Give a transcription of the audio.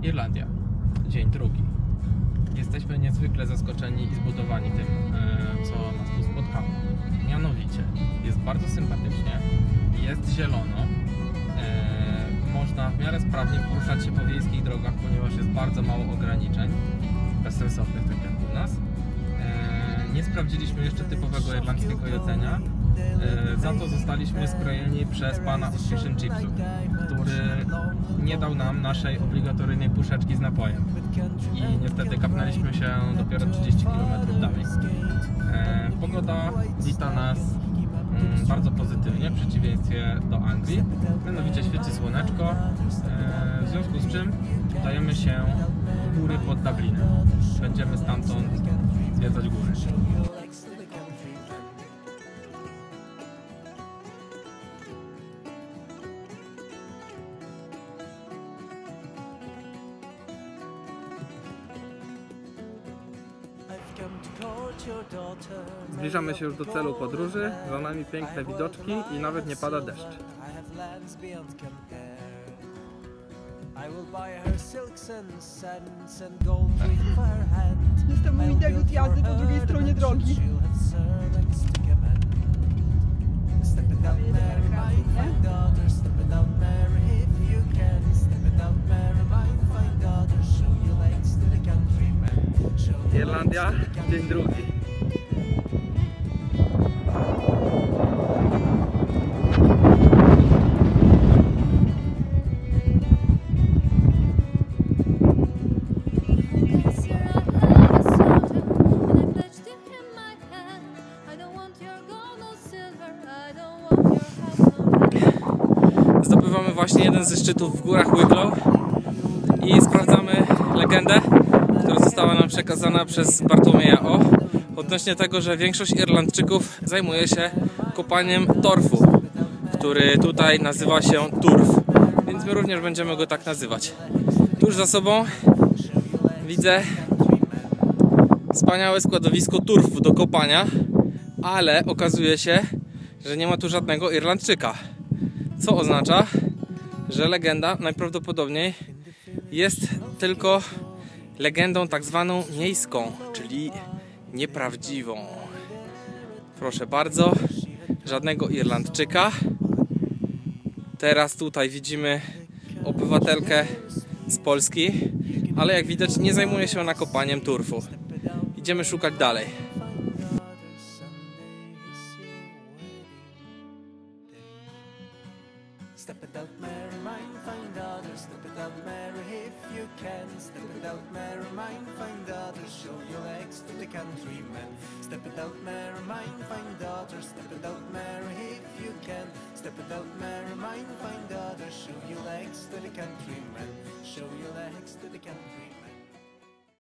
Irlandia, dzień drugi. Jesteśmy niezwykle zaskoczeni i zbudowani tym, co nas tu spotkało. Mianowicie, jest bardzo sympatycznie, jest zielono, można w miarę sprawnie poruszać się po wiejskich drogach, ponieważ jest bardzo mało ograniczeń, bezsensownych, tak jak u nas. Nie sprawdziliśmy jeszcze typowego irlandzkiego jedzenia, za to zostaliśmy skrojeni przez pana od Fish and Chipsów, który nie dał nam naszej obligatoryjnej puszeczki z napojem i niestety kapnęliśmy się dopiero 30 km dalej. Pogoda wita nas bardzo pozytywnie, w przeciwieństwie do Anglii, mianowicie świeci słoneczko, w związku z czym udajemy się w góry pod Dublinem. Będziemy stamtąd zwiedzać góry. Zbliżamy się już do celu podróży, za nami piękne widoczki i nawet nie pada deszcz. Jest to mój debiut jazdy po drugiej stronie drogi. Irlandia, dzień drugi. Zdobywamy właśnie jeden ze szczytów w górach Wicklow i sprawdzamy legendę, która została nam przekazana przez Bartłomieja O. odnośnie tego, że większość Irlandczyków zajmuje się kopaniem torfu, który tutaj nazywa się turf, więc my również będziemy go tak nazywać. Tuż za sobą widzę wspaniałe składowisko turfu do kopania, ale okazuje się, że nie ma tu żadnego Irlandczyka, co oznacza, że legenda najprawdopodobniej jest tylko legendą tak zwaną miejską, czyli nieprawdziwą. Proszę bardzo, żadnego Irlandczyka. Teraz tutaj widzimy obywatelkę z Polski, ale jak widać nie zajmuje się ona kopaniem turfu. Idziemy szukać dalej. Step it out, Mary, mine, find others. Step it out, Mary, if you can. Step it out, Mary, mine, find others. Show your legs to the countrymen. Step it out, Mary, mine, find others. Step it out, Mary, if you can. Step it out, Mary, mine, find others. Show your legs to the countrymen. Show your legs to the countrymen.